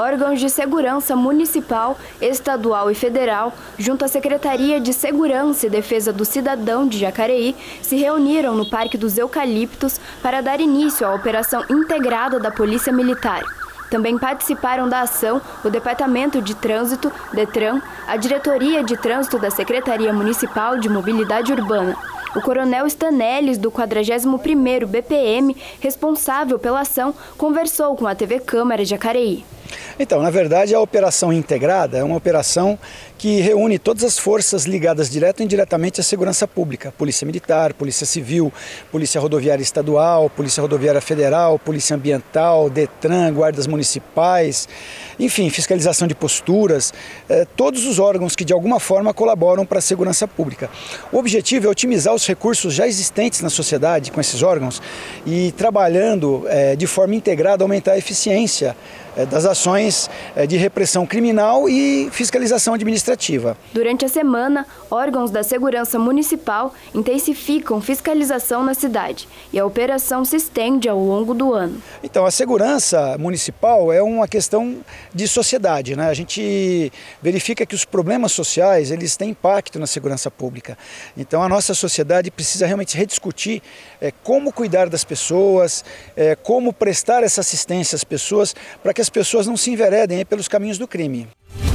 órgãos de segurança municipal, estadual e federal, junto à Secretaria de Segurança e Defesa do Cidadão de Jacareí, se reuniram no Parque dos Eucaliptos para dar início à operação integrada da Polícia Militar. Também participaram da ação o Departamento de Trânsito, DETRAN, a Diretoria de Trânsito da Secretaria Municipal de Mobilidade Urbana. O coronel Stanelles, do 41º BPM, responsável pela ação, conversou com a TV Câmara Jacareí. Então, na verdade, a operação integrada é uma operação que reúne todas as forças ligadas direto e indiretamente à segurança pública. Polícia Militar, Polícia Civil, Polícia Rodoviária Estadual, Polícia Rodoviária Federal, Polícia Ambiental, DETRAN, guardas municipais, enfim, fiscalização de posturas, todos os órgãos que de alguma forma colaboram para a segurança pública. O objetivo é otimizar os recursos já existentes na sociedade com esses órgãos e trabalhando de forma integrada aumentar a eficiência das ações de repressão criminal e fiscalização administrativa. Durante a semana, órgãos da segurança municipal intensificam fiscalização na cidade e a operação se estende ao longo do ano. Então, a segurança municipal é uma questão de sociedade, né? A gente verifica que os problemas sociais eles têm impacto na segurança pública. Então, a nossa sociedade precisa realmente rediscutir como cuidar das pessoas, como prestar essa assistência às pessoas para que as pessoas não se enveredem pelos caminhos do crime.